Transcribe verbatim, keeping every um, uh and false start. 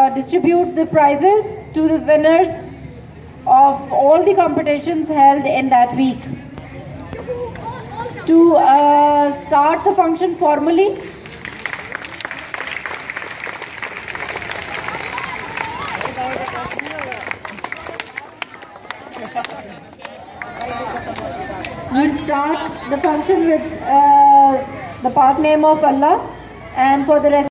uh, distribute the prizes to the winners of all the competitions held in that week. To uh, start the function formally, we'll start the function with uh, the Pak name of Allah, and for the rest